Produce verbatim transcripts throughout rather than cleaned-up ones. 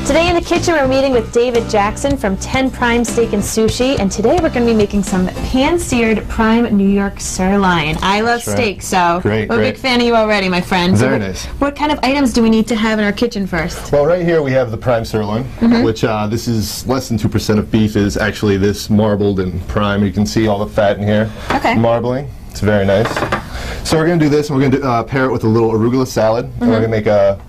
Today in the kitchen we're meeting with David Jackson from ten Prime Steak and Sushi, and today we're going to be making some pan-seared prime New York sirloin. I love right. steak, so great, I'm a great. big fan of you already, my friend. Very so nice. What kind of items do we need to have in our kitchen first? Well, right here we have the prime sirloin, mm-hmm. which uh, this is less than two percent of beef is actually this marbled and prime. You can see all the fat in here. Okay. Marbling. It's very nice. So we're going to do this, and we're going to uh, pair it with a little arugula salad. Mm-hmm. And we're going to make a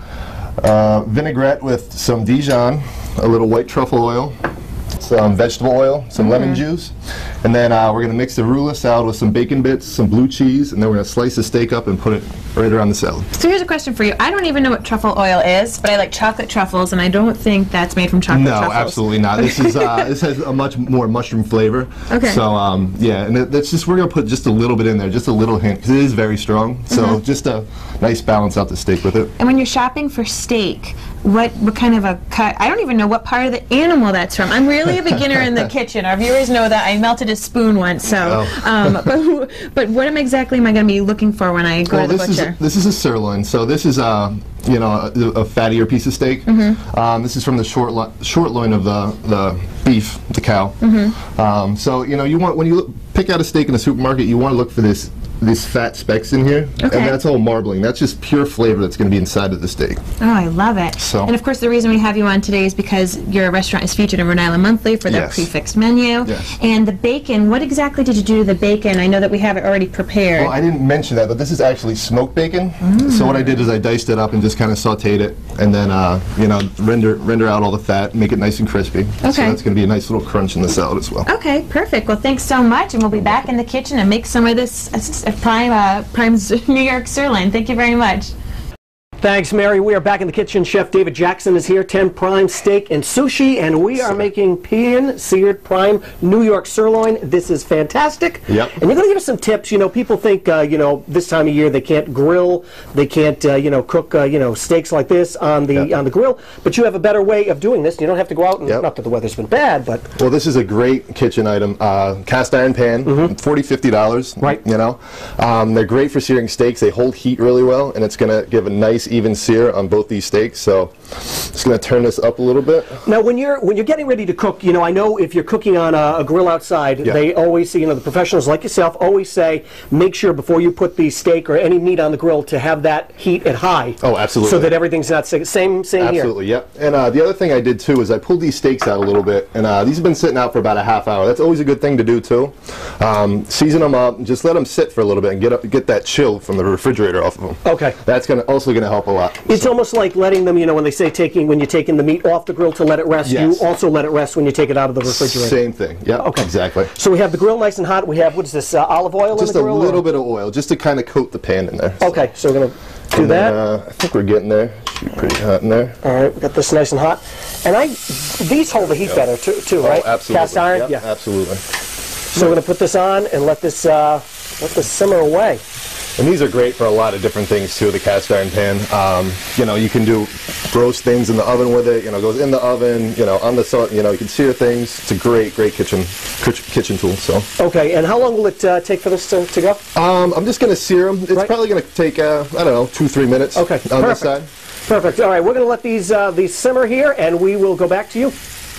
uh, vinaigrette with some Dijon, a little white truffle oil, some vegetable oil, some mm-hmm. lemon juice, and then uh, we're going to mix the arugula salad with some bacon bits, some blue cheese, and then we're going to slice the steak up and put it right around the salad. So here's a question for you. I don't even know what truffle oil is, but I like chocolate truffles, and I don't think that's made from chocolate no, truffles. No, absolutely not. This is uh, this has a much more mushroom flavor. Okay. So um, yeah, and it, that's just we're going to put just a little bit in there, just a little hint, because it is very strong. So mm-hmm. just a nice balance out the steak with it. And when you're shopping for steak, what what kind of a cut? I don't even know what part of the animal that's from. I'm really a beginner in the kitchen. Our viewers know that I melted a spoon once. So, oh. um, but but what am exactly am I going to be looking for when I go well, to the this butcher? Is, this is a sirloin. So this is uh, you know a, a fattier piece of steak. Mm-hmm. um, this is from the short lo short loin of the the beef, the cow. Mm-hmm. um, so you know you want when you look, pick out a steak in a supermarket, you want to look for this. These fat specks in here, okay. and that's all marbling. That's just pure flavor that's going to be inside of the steak. Oh, I love it. So, and of course, the reason we have you on today is because your restaurant is featured in Rhode Island Monthly for their yes. prefixed menu. Yes. And the bacon, what exactly did you do to the bacon? I know that we have it already prepared. Well, I didn't mention that, but this is actually smoked bacon. Mm. So what I did is I diced it up and just kind of sauteed it, and then uh, you know render render out all the fat, make it nice and crispy. Okay. So that's going to be a nice little crunch in the salad as well. Okay, perfect. Well, thanks so much, and we'll be back in the kitchen and make some of this uh, prime. Uh, Prime's New York sirloin. Thank you very much. Thanks, Mary. We are back in the kitchen. Chef David Jackson is here, ten Prime Steak and Sushi, and we are making pan-seared prime New York sirloin. This is fantastic. Yep. And you're going to give us some tips. You know, people think, uh, you know, this time of year they can't grill, they can't, uh, you know, cook, uh, you know, steaks like this on the yep. on the grill. But you have a better way of doing this. You don't have to go out and yep. not that the weather's been bad, but well, this is a great kitchen item. Uh, cast iron pan, mm-hmm. forty, fifty dollars. Right. You know, um, they're great for searing steaks. They hold heat really well, and it's going to give a nice even sear on both these steaks. So just going to turn this up a little bit. Now when you're when you're getting ready to cook, you know, I know if you're cooking on a, a grill outside, yeah. they always say, you know, the professionals like yourself always say, make sure before you put the steak or any meat on the grill to have that heat at high. Oh, absolutely. So that everything's not same same absolutely, here. Absolutely, yep. And uh, the other thing I did too is I pulled these steaks out a little bit, and uh, these have been sitting out for about a half hour. That's always a good thing to do too. Um, season them up, and just let them sit for a little bit and get up, get that chill from the refrigerator off of them. Okay. That's gonna also going to help a lot. It's so. almost like letting them, you know, when they say taking, when you're taking the meat off the grill to let it rest, yes. you also let it rest when you take it out of the refrigerator. Same thing, yeah, okay. exactly. So we have the grill nice and hot. We have, what is this, uh, olive oil just in the grill? Just a little or? bit of oil, just to kind of coat the pan in there. So. Okay, so we're going to do and that. Then, uh, I think we're getting there. Should be pretty hot in there. All right, we got this nice and hot. And I, these hold the heat yep. better too, too right? Oh, absolutely. Cast iron? Yep, yeah. absolutely. So we're going to put this on and let this, uh, let this simmer away. And these are great for a lot of different things too, the cast iron pan. Um, you know, you can do roast things in the oven with it, you know, goes in the oven, you know, on the salt, you know, you can sear things. It's a great, great kitchen kitchen tool, so. Okay, and how long will it uh, take for this to, to go? Um, I'm just going to sear them. It's right. probably going to take, uh, I don't know, two, three minutes okay. on Perfect. this side. Perfect. All right, we're going to let these, uh, these simmer here, and we will go back to you.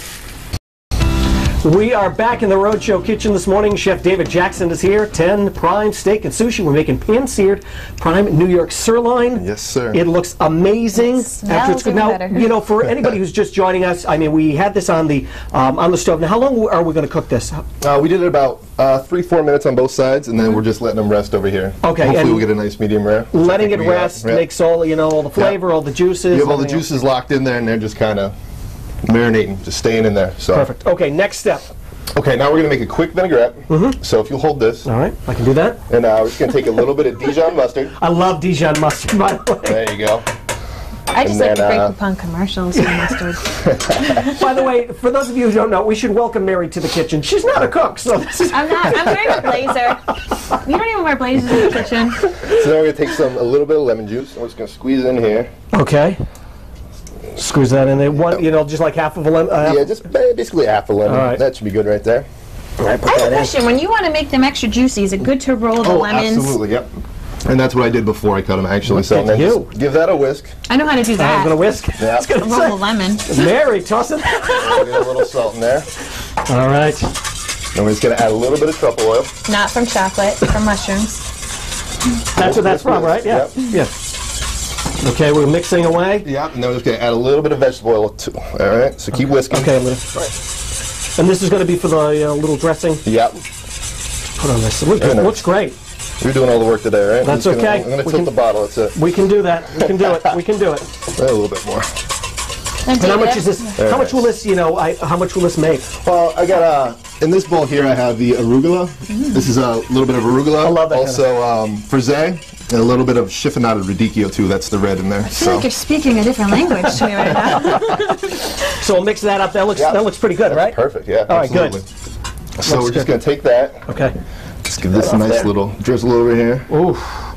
We are back in the Roadshow kitchen this morning. Chef David Jackson is here. ten Prime Steak and Sushi. We're making pan-seared prime New York sirloin. Yes, sir. It looks amazing. It after it's good. Now, better. you know, for anybody who's just joining us, I mean, we had this on the um, on the stove. Now, how long are we going to cook this? Uh, we did it about uh, three, four minutes on both sides, and then mm-hmm. we're just letting them rest over here. Okay. Hopefully, and we'll get a nice medium rare. Letting it rest yeah. makes all you know all the flavor, yeah. all the juices. You have all the juices else. locked in there, and they're just kind of marinating, just staying in there. So. Perfect. Okay. Next step. Okay, now we're going to make a quick vinaigrette. Mm-hmm. So if you'll hold this. All right, I can do that. And uh, we're just going to take a little bit of Dijon mustard. I love Dijon mustard, by the way. There you go. I just and like then, the Great uh, Coupon commercials for mustard. By the way, for those of you who don't know, we should welcome Mary to the kitchen. She's not a cook, so this is... I'm not. I'm wearing a blazer. You don't even wear blazers in the kitchen. So now we're going to take some a little bit of lemon juice, and we're just going to squeeze it in here. Okay. Squeeze that in there. One, you know, just like half of a lemon? Uh, yeah, just basically half a lemon. All right. That should be good right there. All right, put I have that a question. in. When you want to make them extra juicy, is it good to roll the oh, lemons? absolutely, yep. And that's what I did before I cut them, actually. Look So at then you. just give that a whisk. I know how to do that. I'm going to whisk. Yeah. It's gonna Roll a lemon. Mary, toss it. Get a little salt in there. All right. And we're just going to add a little bit of truffle oil. Not from chocolate, from mushrooms. That's what that's from, right? Yeah. Yep. Yeah. Okay, we're mixing away. Yeah, and then we're just going to add a little bit of vegetable oil too. All right, so keep whisking. Okay, a little. Right. And this is going to be for the uh, little dressing. Yep. Put on this. It looks, it looks great. You're doing all the work today, right? That's I'm gonna, okay. I'm going to We tilt can- the bottle. That's it. We can do that. We can do it. We can do it. A little bit more. And And how much David? is this? How much will this? You know, I, how much will this make? Well, I got uh, in this bowl here. I have the arugula. Mm. This is a little bit of arugula. I love that kind Also, um, frisee and a little bit of chiffonado radicchio too. That's the red in there. I feel like you're speaking a different language to me right now. So we'll mix that up. That looks Yeah. that looks pretty good, right? Perfect. Yeah. All right, good. Absolutely. So Looks we're just good. going to take that. Okay. Just give this a off nice there. little drizzle over here. Ooh.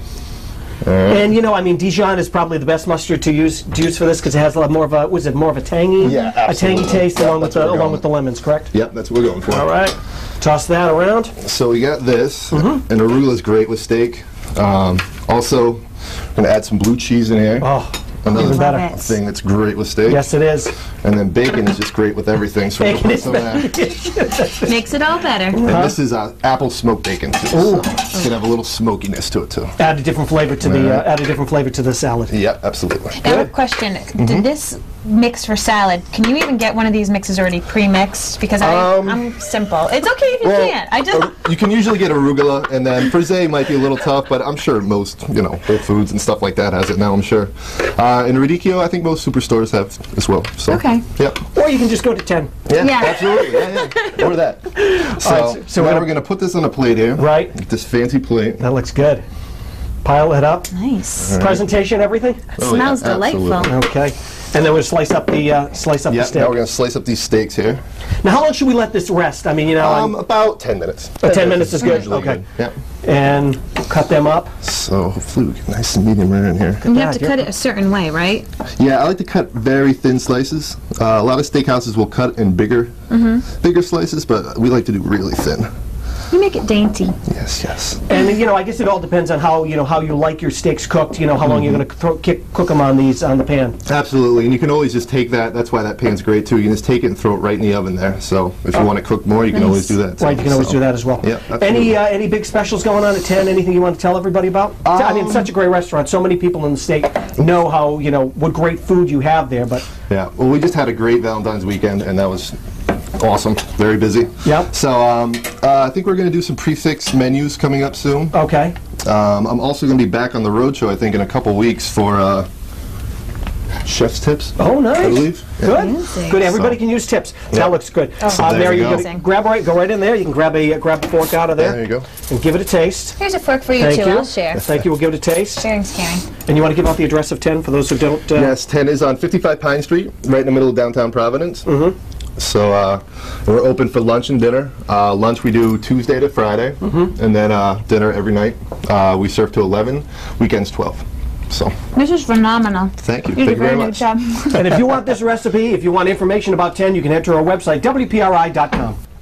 And you know, I mean, Dijon is probably the best mustard to use to use for this because it has a lot more of a was it more of a tangy, Yeah, a tangy absolutely. taste Yeah, along with that's what the we're along going with the lemons, correct? Yep, that's what we're going for. All right. Toss that around. So we got this, Mm-hmm. and arugula is great with steak. Um, also, we're going to add some blue cheese in here. Oh, Another even better. Love it. thing that's great with steak. Yes, it is. And then bacon is just great with everything. So we'll Bacon put is some of that. Makes it all better. And this is uh, apple smoked bacon too. So it's gonna have a little smokiness to it too. Add a different flavor to the uh, Right. add a different flavor to the salad. Yeah, absolutely. I have a question. Did this mix for salad, can you even get one of these mixes already pre-mixed? Because I, Um, I'm simple. It's okay if you Well, can't. I just... uh, you can usually get arugula, and then frisee might be a little tough, but I'm sure most, you know, Whole Foods and stuff like that has it now. I'm sure. Uh, and radicchio, I think most superstores have as well. So, Okay. Yep. Or you can just go to ten. Yeah, Yeah. absolutely. Yeah, yeah. Or that. So, All right, so now we're we're gonna- going to put this on a plate here. Right. This fancy plate. That looks good. Pile it up. Nice. Presentation, everything. Oh, Smells yeah, delightful. absolutely. Okay. And then we'll slice up the uh, slice up Yeah, the steak. now we're going to slice up these steaks here. Now, how long should we let this rest? I mean, you know, Um, I'm- about ten minutes. ten minutes is good. Usually Okay. Yeah. and cut them up. So hopefully we get nice and medium rare in here. And you have to God, cut it a certain way, right? Yeah, I like to cut very thin slices. Uh, a lot of steakhouses will cut in bigger, Mm-hmm. bigger slices, but we like to do really thin. You make it dainty. Yes, yes. And you know, I guess it all depends on how you know how you like your steaks cooked. You know, how long you're going to cook them on these on the pan. Absolutely, and you can always just take that. That's why that pan's great too. You can just take it and throw it right in the oven there. So if you want to cook more, you can Nice. always do that. too. Right, you can always So, do that as well. Yeah, absolutely. Any uh, any big specials going on at ten? Anything you want to tell everybody about? I mean, it's such a great restaurant. So many people in the state know how you know what great food you have there. But Yeah, well, we just had a great Valentine's weekend, and that was awesome. Very busy. Yep. So um, uh, I think we're going to do some prefix menus coming up soon. okay, Um, I'm also going to be back on the road show, I think, in a couple weeks for uh, chef's tips. oh nice, I believe. Yeah. good, Fancy. good. Everybody So- can use tips. Yeah. That looks good. Oh. Uh, There Mary, you you go. gotta grab right, go right in there. You can grab a uh, grab a fork out of Yeah, there, there you go. and give it a taste. Here's a fork for you, Thank too. you. I'll share. Thank you. We'll give it a taste. Sharing's caring. And you want to give out the address of ten for those who don't. Uh, Yes, ten is on fifty-five Pine Street, right in the middle of downtown Providence. Mm-hmm. So uh, we're open for lunch and dinner. Uh, lunch we do Tuesday to Friday, mm-hmm. and then uh, dinner every night. Uh, we serve to eleven, weekends twelve. So This is phenomenal. thank you. You Thank did you a very very much. good job. And if you want this recipe, if you want information about ten, you can head to our website, W P R I dot com.